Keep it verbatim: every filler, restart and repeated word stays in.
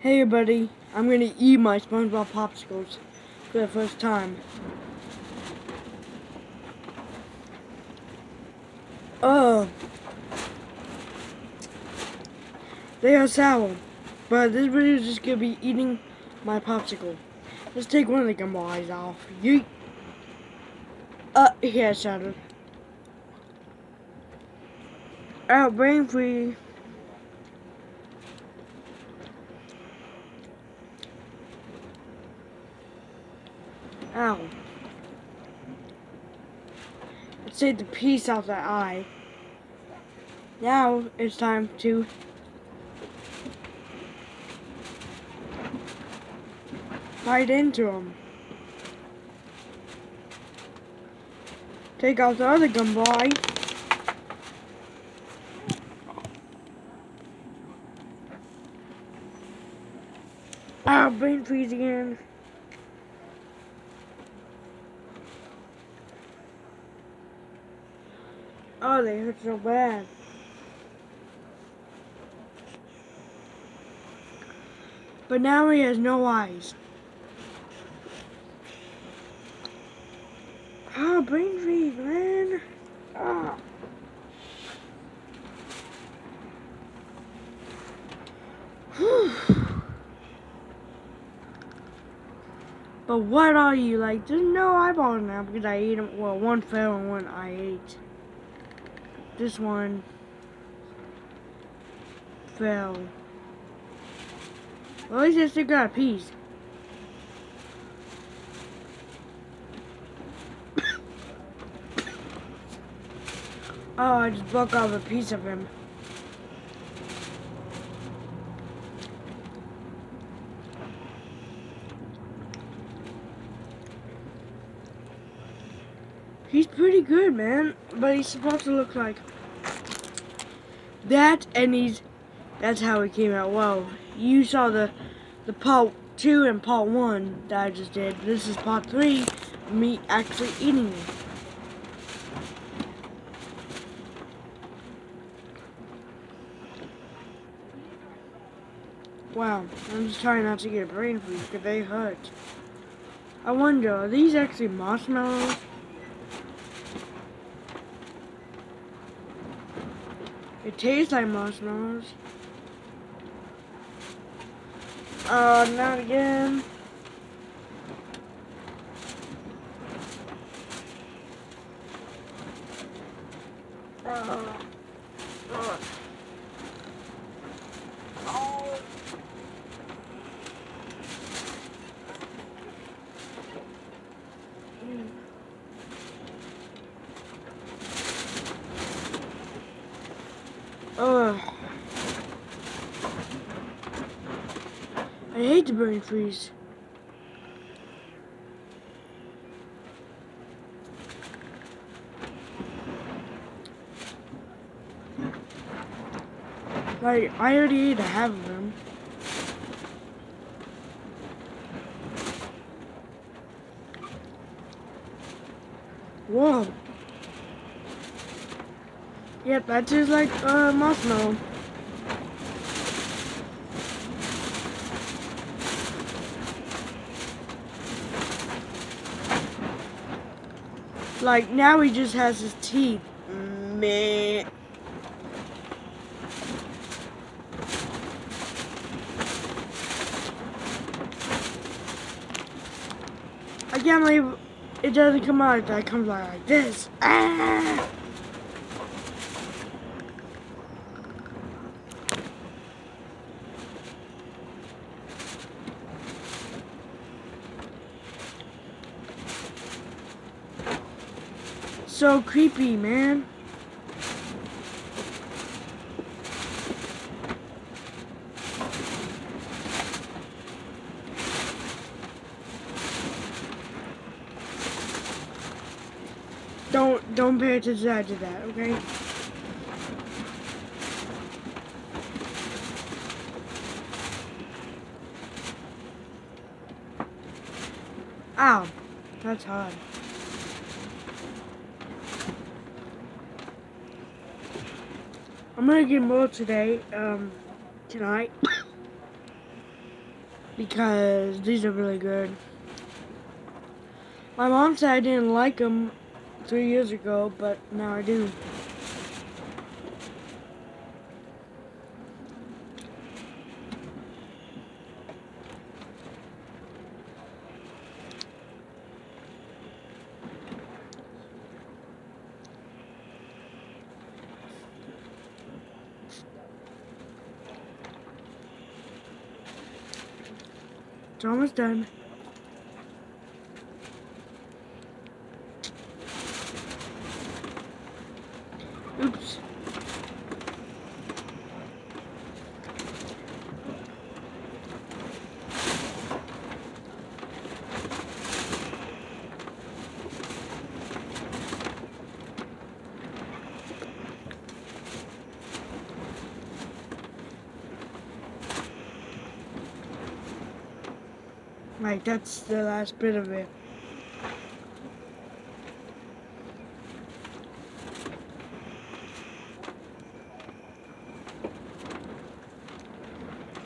Hey everybody, I'm gonna eat my SpongeBob popsicles for the first time. Oh, they are sour, but this video is just gonna be eating my popsicle. Let's take one of the gumball eyes off. Yeet. Uh, yeah, it shattered. Oh, brain free. Ow. Let's take the piece out that eye. Now it's time to bite into them. Take out the other gumball eye. Ah, brain freeze again. Oh, they hurt so bad. But now he has no eyes. Ah, brain freeze, man. Ah. But what are you, like, there's no eyeballs now because I ate them. Well, one fell and one I ate. This one fell. Well, at least I still got a piece. Oh, I just broke off a piece of him. He's pretty good, man, but he's supposed to look like that, and he's, that's how he came out. Well, you saw the, the part two and part one that I just did. This is part three, of me actually eating it. Wow, I'm just trying not to get a brain freeze because they hurt. I wonder, are these actually marshmallows? It tastes like marshmallows. Oh, not again. Oh. Oh. Oh. Mm. Ugh. I hate the brain freeze. Like, I already ate a half of them. Whoa. Yep, that tastes like uh, marshmallow. Like, now he just has his teeth. Meh. I can't believe it doesn't come out. It comes out like this. Ah! So creepy, man. Don't don't pay attention to that, okay? Ow, that's hard. I'm gonna get more today, um, tonight. because these are really good. My mom said I didn't like them three years ago, but now I do. It's almost done. Oops. Right, that's the last bit of it.